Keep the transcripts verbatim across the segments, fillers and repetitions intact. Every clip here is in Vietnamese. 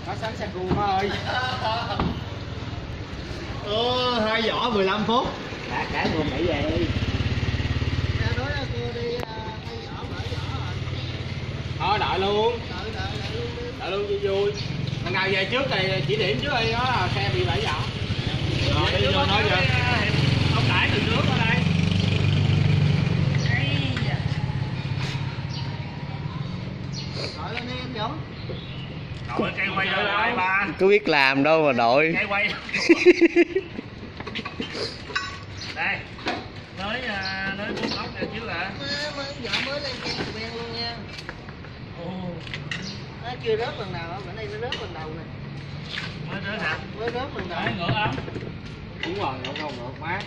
Có sẵn xe cu má ơi. Ờ, hai vỏ mười lăm phút. Đã cả luôn đẩy về đi. Ra nói là cô đi hai vỏ mở vỏ rồi. Thôi đợi luôn. Đợi đợi đợi luôn đi. Đợi luôn vui vui. Thằng nào về trước thì chỉ điểm trước đi, đó là xe bị bảy vỏ. Rồi đi vô nói chưa? Ông đãi từ trước ở đây. Đợi lên đi anh Dũng. Đội cây quay rồi lại ba. Có biết làm đâu mà đội. Cây quay. Đây. Nói nói bốn ốc này chứ là. Mới vỏ mới lên trang từ ben luôn nha. Ồ. Nó chưa rớt lần nào á, bữa nay nó rớt lần đầu nè. Mới rớt hả? Mới rớt lần đầu. Đấy, ngựa ấm. Đúng rồi, ngựa không ngựa mát.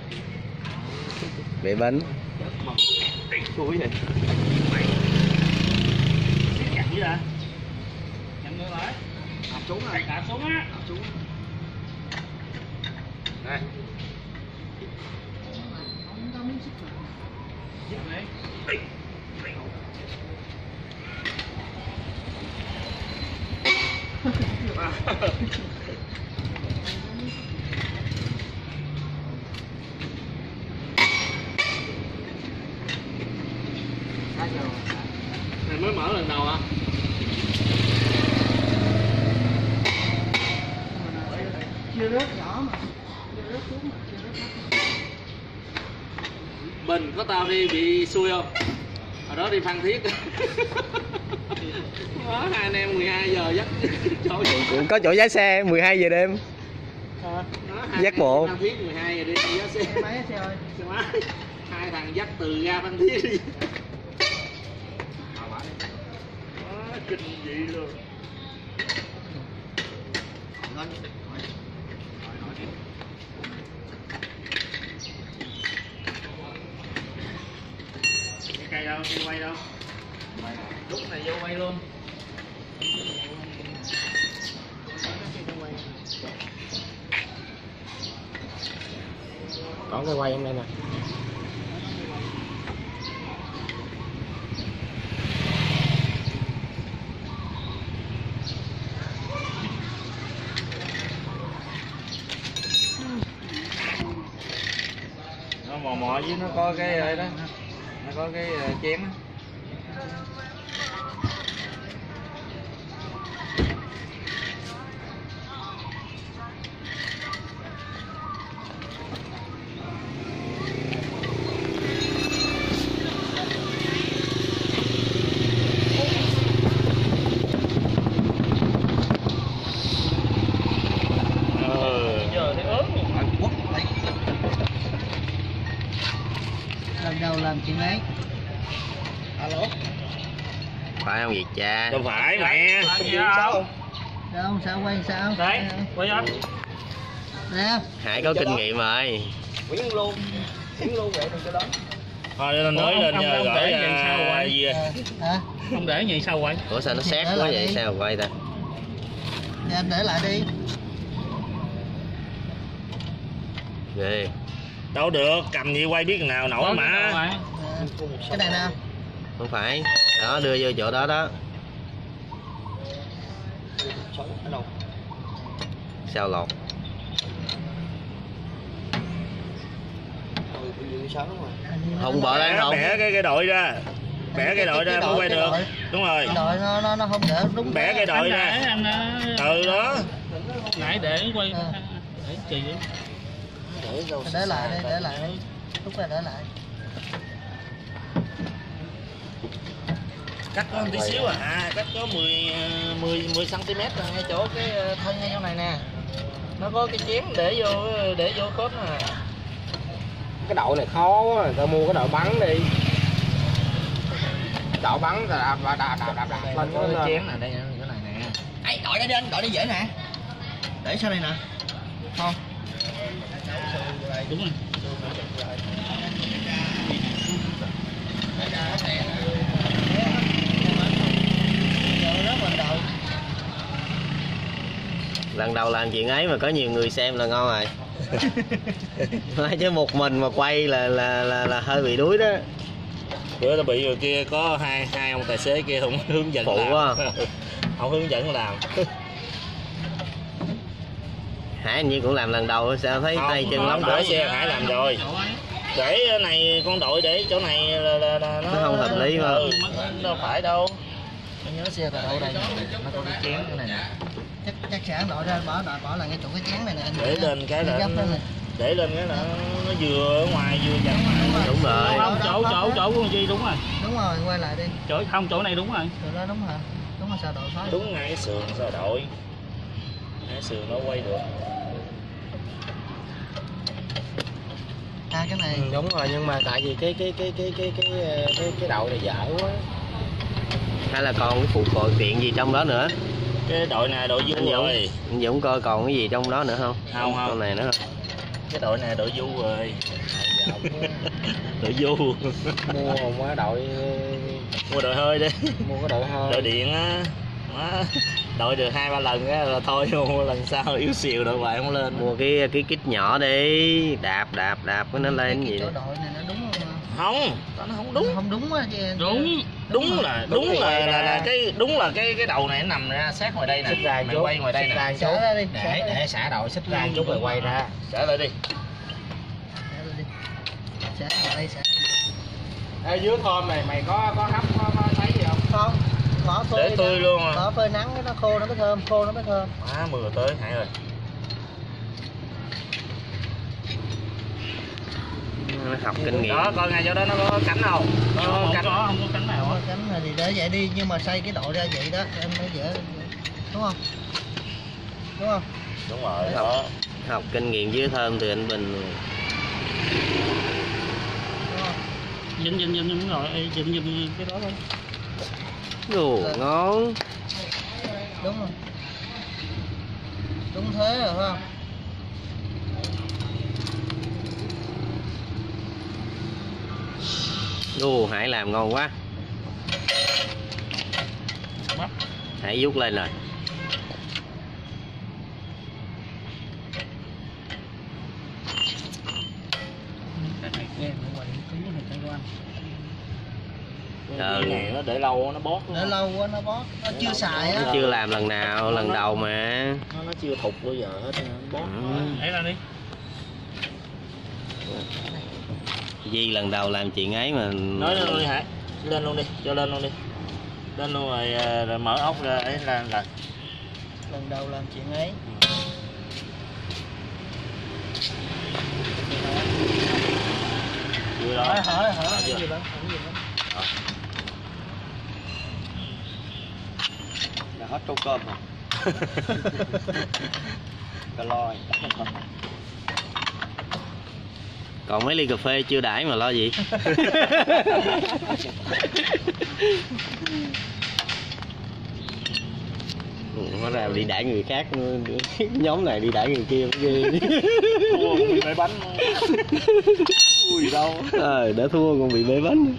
Bị bánh. Cuối vậy. Chặt gì vậy? Chặn ngựa lại. Đạp xuống rồi. Đạp xuống á. Đạp xuống. Đây. Giúp đi. Này mới mở lần đầu hả? Chưa rớt nhỏ mà. Chưa rớt xuống mà, chưa rớt hết. Bình có tao đi bị xui không? Hồi đó đi Phan Thiết. Đó, hai anh em mười hai giờ dắt chỗ Có chỗ giá xe mười hai giờ đêm. À. Dắt bộ. Phan Thiết mười hai giờ đi giá xe. Xe máy xe ơi. Xe máy. Hai thằng dắt từ ga Phan Thiết đi. Đó, kinh dị luôn. Cái cây đâu, cây quay đâu? Lúc này vô quay luôn. Có cái quay trong đây nè. Nó mò mò với nó có cái đó, nó có cái chén đó. Lần đầu làm chuyện ấy. Alo. Phải không Việt cha? Đâu phải mẹ. Sao? Đâu sao quay sao? Đấy, quay không? Nè. Hải có kinh nghiệm rồi. Quyến luôn. Quyến luôn vậy đừng cho đó. Thôi lên nói lên nhờ gửi gì hả? Không để gì sao quay? Ủa sao nó xét quá vậy? Sao mà quay ta? Nè anh để lại đi. Ghê. Đâu được, cầm gì quay biết nào nổi mà. À, cái này nè. Không phải. Đó đưa vô chỗ đó đó. Sao lột? Không bỏ lên không? Bẻ cái cái đội ra. Bẻ cái đội ra mới quay được. Đúng rồi. Đội nó nó nó không để đúng. Bẻ cái đội ra. Ừ đó. Nãy để quay để chì để lại đi, để lại đi. Lúc này để lại. Cắt có một tí xíu à, cắt có mười mười mười xăng-ti-mét là ngay chỗ cái thân ngay chỗ này nè. Nó có cái chén để vô để vô khớp nè. Cái đội này khó quá, tao mua cái đội bắn đi. Đội bắn là đạp đạp đạp đạp đạp lên cái chén này đây cái này nè. Ấy, đội đây đi anh, đội đây dễ nè. Để sau đây nè. Không. đúng rồi. Lần đầu làm chuyện ấy mà có nhiều người xem là ngon rồi. Nói chứ một mình mà quay là là là, là hơi bị đuối đó. Bữa tao bị người kia có hai hai ông tài xế kia không hướng dẫn phụ làm. quá. Không hướng dẫn làm. Hải hình như cũng làm lần đầu sao thấy Không, tay chân không, lóng để đổ. xe Hải làm rồi. Để này con đội để chỗ này là, là, là nó, Nó không hợp lý mà. Ừ, đâu phải đâu. Tôi nhớ xe tao đâu đây nè, nó có cái chén cái này nè. chắc chắc sẽ đội ra bỏ đội bỏ là ngay chỗ cái chén này nè anh. Để lên cái là gấp lên nè. để lên cái là nó vừa ở ngoài vừa dặn ngoài. Đúng rồi. Không, chỗ chỗ chỗ của con Duy đúng rồi. Đúng rồi, quay lại đi. Chỗ không, chỗ này đúng rồi. Chỗ đó đúng hả? Đúng là sao đội phá. Đúng ngay cái sườn sao đội. Cái sườn nó quay được. À cái này. Ừ, đúng rồi, nhưng mà tại vì cái cái cái cái cái cái cái cái đậu này dở quá. Hay là còn cái phụ kiện tiện gì trong đó nữa? Cái đội này đội Anh du Dũng, rồi. anh Dũng coi còn cái gì trong đó nữa không? Không, không. Con này nữa không? Cái đội này đội du rồi. Đội du. Mua một cái đội Mua đội hơi đi. mua cái đội hơi. Đội điện á. Đó. Đội được hai ba lần á là thôi mua lần sau yếu xìu đội bài không lên. Mua cái cái kit nhỏ đi, đạp đạp đạp cái nó lên cái gì chỗ đó. đội này nó đúng không? Không, nó không đúng. Không đúng á chứ. Đúng. Đúng là đúng Đúng là, rồi là, là, ra. cái đúng là cái cái đầu này nó nằm ra sát ngoài đây nè. Xích ra Mày chút, quay ngoài đây xích nè. ra Xả chút. ra đi, xả Để ra đi. để xả đội xích ra chút rồi quay ra. Xả lại đi. Xả ra đi. Xả vào đây xả. Ở dưới thơm này mày có có hấp có, có thấy gì không? Không. Bỏ phơi Để tươi nắng. luôn à. Bỏ phơi nắng nó khô nó mới thơm, khô nó mới thơm. Má mưa tới Hải ơi. Nó học kinh nghiệm. Đó coi ngay chỗ đó nó có cánh không? Nó có Không cánh. có, không có cánh nào Không á. có cánh này thì để vậy đi nhưng mà xây cái đội ra vậy đó em mới dễ. Đúng không? Đúng không? Đúng rồi đó. Học kinh nghiệm dưới thơm từ anh Bình. Đúng không? Dinh dinh dinh đúng rồi, Ê, dinh dinh cái đó thôi. Ồ, ngon. Đúng rồi. Đúng thế rồi phải không? Ồ, Hải làm ngon quá. Bắt. Hải vút lên rồi. Cái này nghe nó quậy cứng này chạy qua. Cái này nó để lâu nó bót. Để lâu quá nó bót, nó chưa xài á. Nó chưa làm lần nào, lần đầu mà. Nó, nó chưa thục bao giờ hết nó bót. Ừ. Lấy ra đi. Di lần đầu làm chuyện ấy mà. Nói lên luôn đi Hải. Lên luôn đi, cho lên luôn đi. Lên luôn rồi, rồi mở ốc ra ấy là là. Lần đầu làm chuyện ấy. Vừa Hỏi đó. hỏi hỏi Chưa? cái gì đó, hỏi gì đó. Là hết trâu cơm hả? Cà loi. Còn mấy ly cà phê chưa đãi mà lo gì? Nó ra đi đãi người khác, nhóm này đi đãi người kia cũng ghê. Thua cũng bị bể bánh. Ui gì đâu. Ờ, đã thua còn bị bể bánh.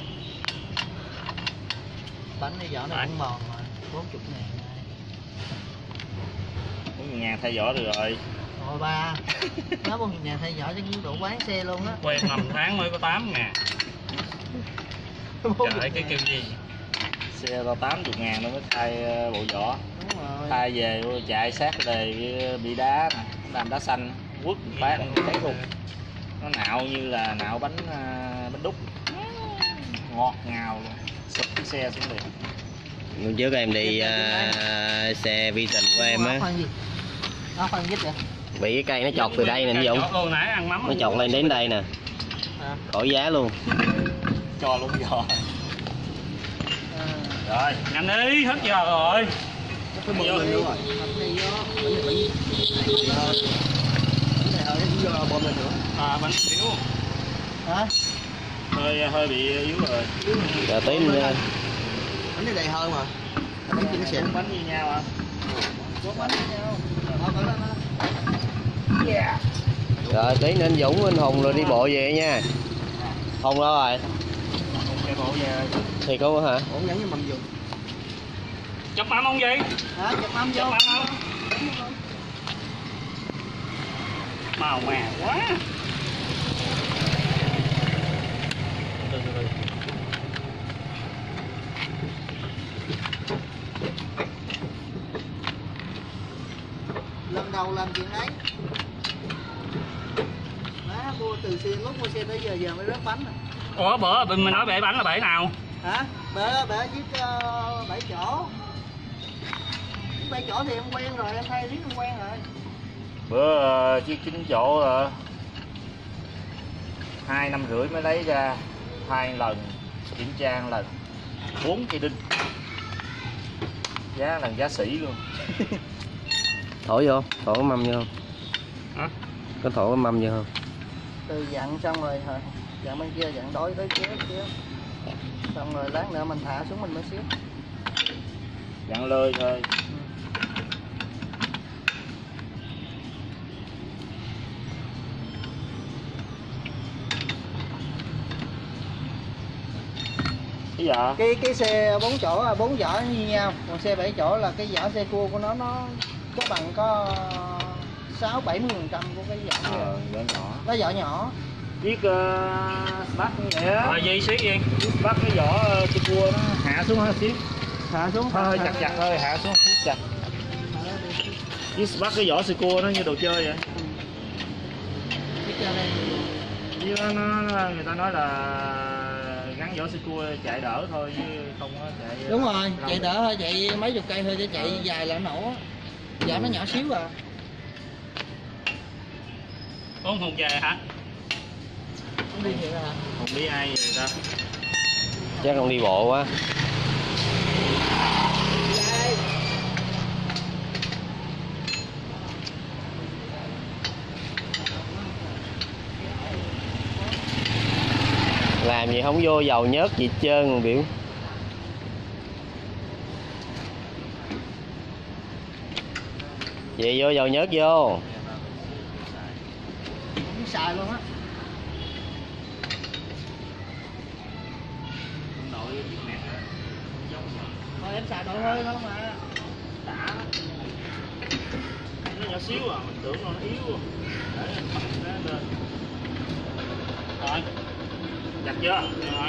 Bánh này vỏ này cũng mòn rồi, bốn mươi ngàn. bốn ngàn thay vỏ được rồi. Rồi ba, nó bốn mươi ngàn thay vỏ chứ cũng đủ bán xe luôn á. Quen năm tháng mới có tám ngàn. Trời cái kêu gì. Xe tao tám mươi ngàn nó mới thay ờ, bộ vỏ. Đúng rồi. Thay về chạy sát đề bị đá nè, làm đá xanh quất bán thấy luôn. Nó nạo như là nạo bánh uh, bánh đúc. Ngọt ngào luôn. Sụp cái xe xuống liền. Hôm trước em đi uh, xe Vision của em á, Khoan gì? Nó khoan dít vậy? bị cái cây nó chọt từ đây nè anh Dũng. Hồi nãy ăn mắm. Nó chọt lên đến đây nè, À. khỏi giá luôn. Cho luôn giò. À. Rồi, Nhanh đi, hết giờ rồi. Cái bự này vô. Hộp này vô. Cái này hơi nó vô bơm lên nữa. À bánh xíu. Hả? hơi hơi bị yếu rồi. Giờ tí nữa. Bánh này đầy hơi mà. Bánh kia nó xịn. Bánh như nhau à? Bốn bánh với nhau. Đó, đó, đó. Yeah. Rồi tí nữa anh Dũng, anh Hùng rồi đi bộ về nha. Hùng đâu rồi? Cái bộ về. Thì có hả? Ổn nhắn với mầm dùng. Chụp mắm không gì? Hả? Chụp mắm vô. Chụp mắm không? Màu mè quá. Lần đầu làm chuyện ấy. từ xuyên lúc mua xe tới giờ giờ mới rớt bánh rồi. Ủa bữa mình nói bể bánh là bể nào? Hả? Bể bể chiếc uh, bảy chỗ. Chiếc bảy chỗ thì em quen rồi, em thay riết em quen rồi. Bữa uh, chiếc chín chỗ uh, hai năm rưỡi mới lấy ra, hai lần kiểm tra một lần, bốn cây đinh, giá là giá sỉ luôn. Thổi vô, thổi cái mâm vô không? Hả? Có thổi cái mâm vô không? Từ dặn xong rồi hả? Dặn bên kia dặn đối tới kéo kéo. Xong rồi lát nữa mình thả xuống mình mới xếp. Dặn lơi thôi. Cái dạ? Cái cái xe bốn chỗ là bốn vỏ như nhau, còn xe bảy chỗ là cái vỏ xe cua của nó nó có bằng có sáu bảy mươi phần trăm của cái vỏ kia. Ờ, vỏ nhỏ. Nó vỏ nhỏ. Chiếc uh, Spark như vậy á. Rồi gì xuyết gì? Chiếc Spark cái vỏ uh, cái cua nó hạ xuống hơi xíu. Hạ xuống Hơi, hơi hạ- chặt chặt thôi, hạ xuống xíu chặt. Chiếc Spark cái vỏ sơ cua nó như đồ chơi vậy. Cái trên đây. Chứ nó, nó người ta nói là gắn vỏ sơ cua chạy đỡ thôi chứ không có chạy. Đúng rồi, lâu. chạy đỡ thôi, chạy mấy chục cây thôi chứ chạy dài là nó nổ á. Dạ nó nhỏ xíu à. Con Hùng về hả? Không đi thiệt à. Không biết ai vậy ta. Chắc không đi bộ quá. Làm gì không vô dầu nhớt gì hết trơn rồi biểu. Vậy vô dầu nhớt vô. Không xài luôn á. Thôi em xài đội hơi thôi mà. Đã. Nó nhỏ xíu à, mình tưởng nó yếu à. Để mình bắt nó lên. Rồi. Chặt chưa? Rồi. Rồi,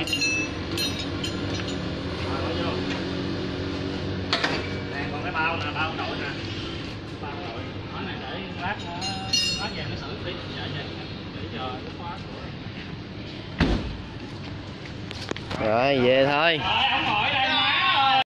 bỏ vô. Nè, còn cái bao nè, bao nổi nè. Bao nổi. Nói này để lát nó lát về nó xử tí dạ vậy để chờ nó khóa. Rồi về thôi. Rồi ông ngồi